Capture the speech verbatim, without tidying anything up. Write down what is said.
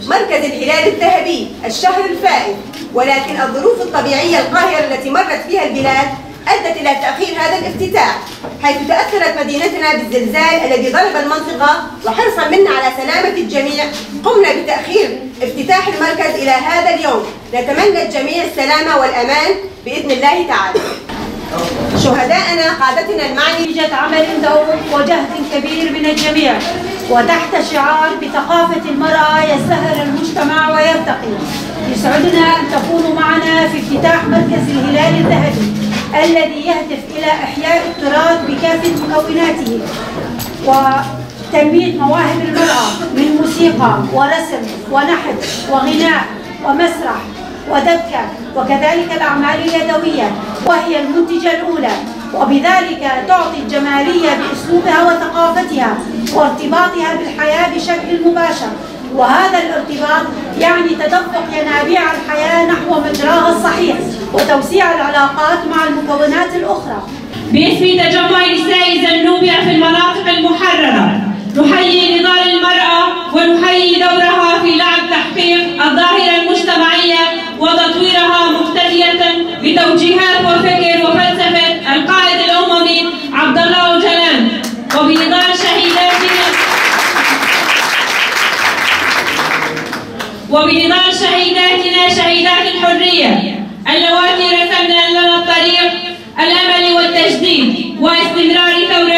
مركز الهلال الذهبي الشهر الفائت، ولكن الظروف الطبيعية القاهرة التي مرت فيها البلاد أدت إلى تأخير هذا الافتتاح، حيث تأثرت مدينتنا بالزلزال الذي ضرب المنطقة، وحرصا منا على سلامة الجميع قمنا بتأخير افتتاح المركز إلى هذا اليوم. نتمنى الجميع السلامة والأمان بإذن الله تعالى. شهداءنا قادتنا المعني نتيجة عمل دؤوب وجهد كبير من الجميع، وتحت شعار بثقافة المرأة يزدهر المجتمع ويرتقي. يسعدنا أن تكونوا معنا في افتتاح مركز الهلال الذهبي الذي يهدف إلى إحياء التراث بكافة مكوناته وتنمية مواهب المرأة من موسيقى ورسم ونحت وغناء ومسرح ودبكة، وكذلك الأعمال اليدوية وهي المنتجة الأولى، وبذلك تعطي الجمالية بأسلوبها وثقافتها وارتباطها بالحياة بشكل مباشر، وهذا الارتباط يعني تدفق ينابيع الحياة نحو مجراها الصحيح وتوسيع العلاقات مع المكونات الأخرى. باسم تجمع نساء زنوبيا في المناطق المحررة نحيي نضال المرأة ونحيي دورها في لعب تحقيق الظاهرة المجتمعية وتطويرها مقتدية بتوجيهات وفكر وفلسفة القائد الأممي عبد الله أوجلان، وبنضال شهيداتنا وبنضال شهيداتنا شهيدات الحرية اللواتي رسمنا لنا الطريق الأمل والتجديد واستمرار ثورة